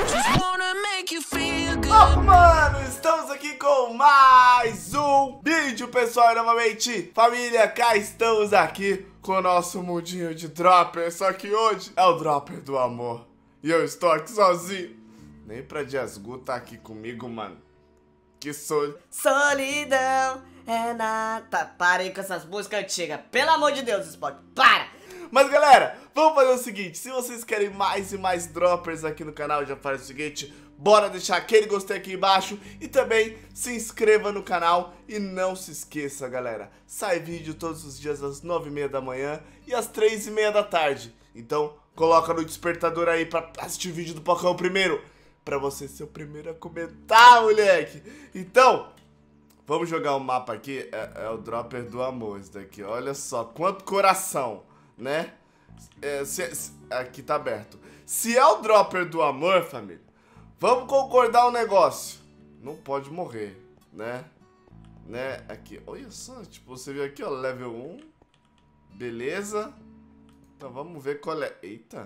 Mano, estamos aqui com mais um vídeo, pessoal, e novamente, família, cá estamos aqui com o nosso mundinho de dropper, só que hoje é o dropper do amor, e eu estou aqui sozinho. Nem pra Diasgu tá aqui comigo, mano. Que solidão é nada. Para aí com essas músicas antigas, pelo amor de Deus, Spot, para! Mas galera, vamos fazer o seguinte, se vocês querem mais e mais droppers aqui no canal, já faz o seguinte, bora deixar aquele gostei aqui embaixo e também se inscreva no canal e não se esqueça, galera, sai vídeo todos os dias às 9h30 da manhã e às 3h30 da tarde. Então, coloca no despertador aí pra assistir o vídeo do Pocão primeiro, pra você ser o primeiro a comentar, moleque. Então, vamos jogar um mapa aqui, é o dropper do amor esse daqui, olha só, quanto coração. Né? Aqui tá aberto. Se é o dropper do amor, família, vamos concordar um negócio. Não pode morrer, né? Aqui, olha só, tipo, você viu aqui, ó, level 1. Beleza. Então vamos ver qual é. Eita.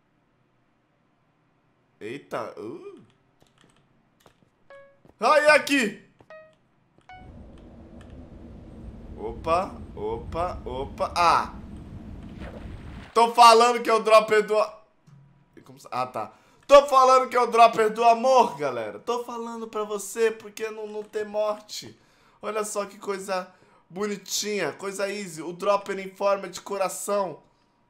Eita. Aí, aqui. Opa. Ah. Tô falando que é o dropper do... Ah, tá. Tô falando que é o dropper do amor, galera. Tô falando pra você porque não tem morte. Olha só que coisa bonitinha, coisa easy. O dropper em forma de coração.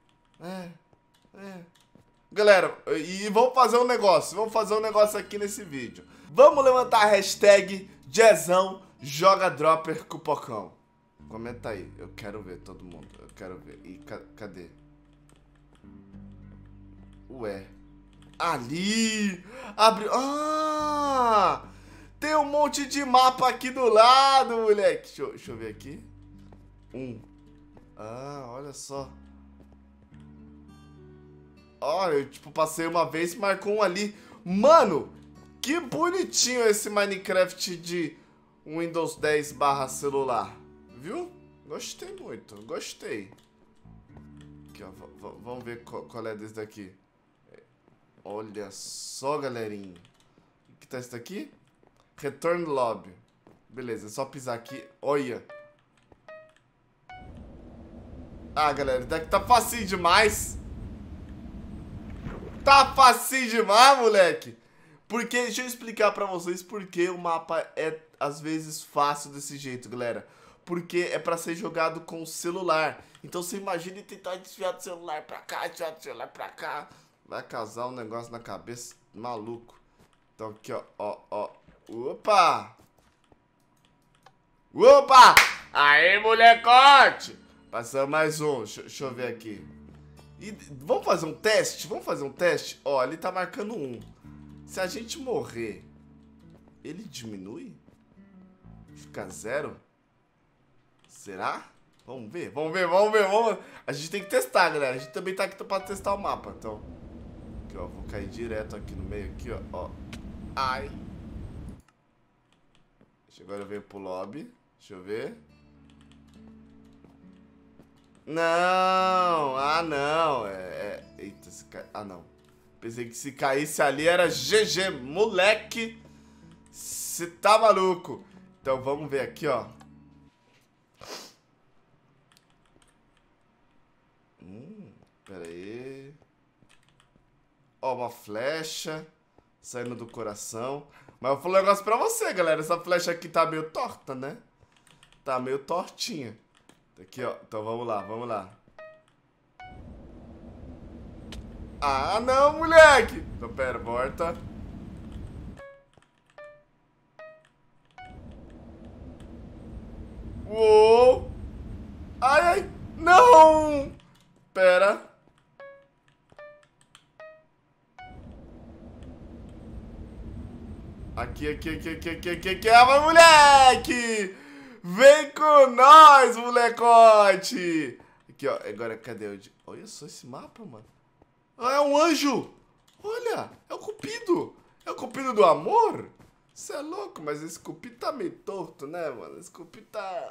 Galera, e vamos fazer um negócio. Vamos fazer um negócio aqui nesse vídeo. Vamos levantar a hashtag Jezão joga dropper com o Pocão. Comenta aí. Eu quero ver todo mundo. Eu quero ver. E cadê? Ué. Ali! Abre... Ah! Tem um monte de mapa aqui do lado, moleque. Deixa eu ver aqui. Ah, olha só. Olha, eu tipo passei uma vez e marcou um ali. Mano, que bonitinho esse Minecraft de Windows 10/celular. Viu? Gostei muito, gostei. Aqui, ó, vamos ver qual é desse daqui. Olha só, galerinha. O que tá isso daqui? Return Lobby. Beleza, é só pisar aqui. Olha. Ah, galera, isso daqui tá facinho demais. Tá facinho demais, moleque. Porque, deixa eu explicar pra vocês por que o mapa é, às vezes, fácil desse jeito, galera. Porque é pra ser jogado com o celular. Então você imagina tentar desviar do celular pra cá, desviar do celular pra cá. Vai casar um negócio na cabeça maluco. Então aqui, ó. Opa! Opa! Aí, molecote! Passamos mais um. Deixa eu ver aqui. E vamos fazer um teste? Vamos fazer um teste? Ó, ele tá marcando 1. Se a gente morrer, ele diminui? Fica 0? Será? Vamos ver. A gente tem que testar, galera. A gente também tá aqui pra testar o mapa, então. Aqui, ó. Vou cair direto aqui no meio, aqui, ó. Ai. Agora eu venho pro lobby. Deixa eu ver. Não. Ah, não. Eita, se cai... Ah, não. Pensei que se caísse ali era GG. Moleque. Você tá maluco. Então vamos ver aqui, ó. Pera aí. Ó, uma flecha saindo do coração. Mas eu vou falar um negócio pra você, galera. Essa flecha aqui tá meio torta, né? Tá meio tortinha. Aqui, ó. Então vamos lá. Ah, não, moleque! Então, pera, volta. Uou! Ai! Não! Pera. Aqui. Ah, moleque! Vem com nós, molecote! Aqui, ó. Agora, cadê o... Olha só esse mapa, mano. Ah, é um anjo! Olha! É o Cupido! É o Cupido do amor? Você é louco, mas esse Cupido tá meio torto, né, mano? Esse Cupido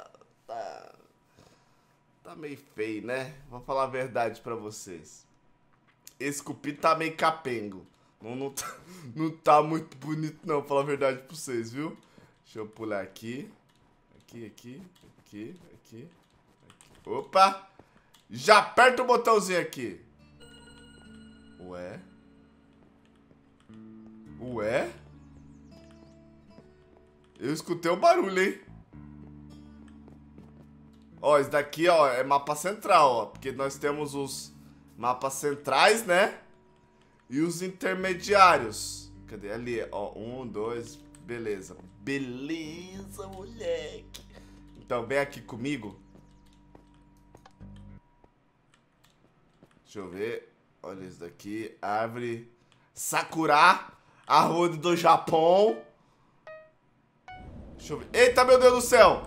tá meio feio, né? Vou falar a verdade pra vocês. Esse Cupido tá meio capengo. Não tá muito bonito não, pra falar a verdade pra vocês, viu? Deixa eu pular aqui. Aqui. Opa! Já aperta o botãozinho aqui. Ué? Eu escutei um barulho, hein? Ó, isso daqui, ó, é mapa central, ó. Porque nós temos os mapas centrais, né? E os intermediários. Cadê? Ali, ó. 1, 2, beleza. Beleza, moleque. Então, vem aqui comigo. Deixa eu ver. Olha isso daqui. Árvore. Sakura. Arruda do Japão. Deixa eu ver. Eita, meu Deus do céu.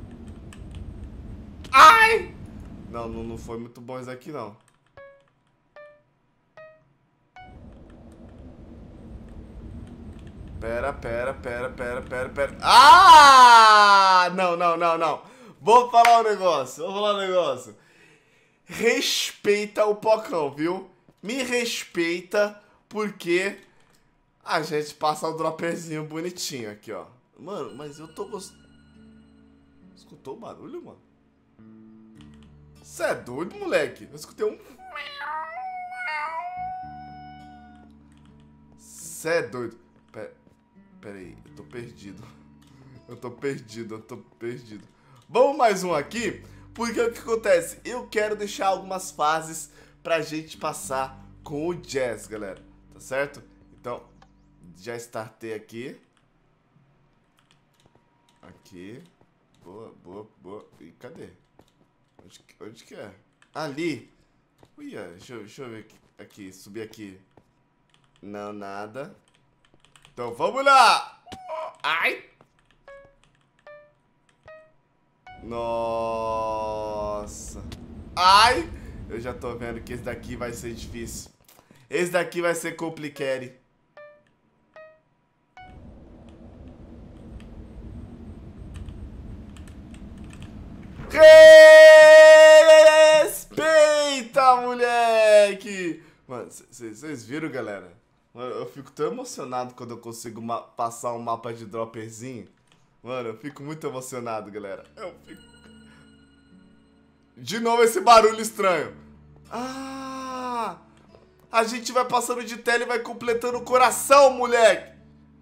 Ai! Não foi muito bom isso aqui, não. Pera. Ah! Não. Vou falar um negócio. Respeita o Pocão, viu? Me respeita, porque a gente passa um dropperzinho bonitinho aqui, ó. Mano, mas eu tô gostando. Escutou o barulho, mano? Você é doido, moleque? Eu escutei um... Você é doido. Pera aí, eu tô perdido. Eu tô perdido. Vamos mais um aqui, porque o que acontece? Eu quero deixar algumas fases pra gente passar com o Jazz, galera. Tá certo? Então, já startei aqui. Aqui. Boa. E cadê? Onde que é? Ali. Uia, deixa eu ver aqui. Subir aqui. Não, nada. Então, vamos lá! Ai! Nossa! Ai! Eu já tô vendo que esse daqui vai ser difícil. Esse daqui vai ser complicado. Respeita, moleque! Mano, vocês viram, galera? Mano, eu fico tão emocionado quando eu consigo passar um mapa de dropperzinho. Mano, eu fico muito emocionado, galera. De novo esse barulho estranho. Ah! A gente vai passando de tela e vai completando o coração, moleque!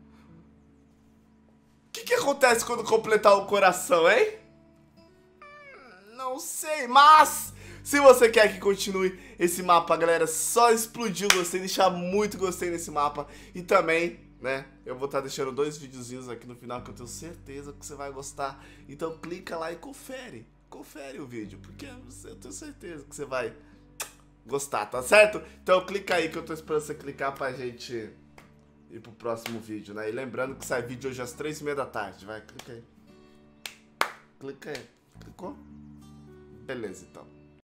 O que acontece quando completar o coração, hein? Não sei, mas... Se você quer que continue esse mapa, galera, só explodir o gostei, deixar muito gostei nesse mapa. E também, né, eu vou estar deixando 2 videozinhos aqui no final que eu tenho certeza que você vai gostar. Então clica lá e confere o vídeo, porque eu tenho certeza que você vai gostar, tá certo? Então clica aí que eu tô esperando você clicar pra gente ir pro próximo vídeo, né? E lembrando que sai vídeo hoje às 3h30 da tarde, vai, clica aí. Clicou? Beleza, então.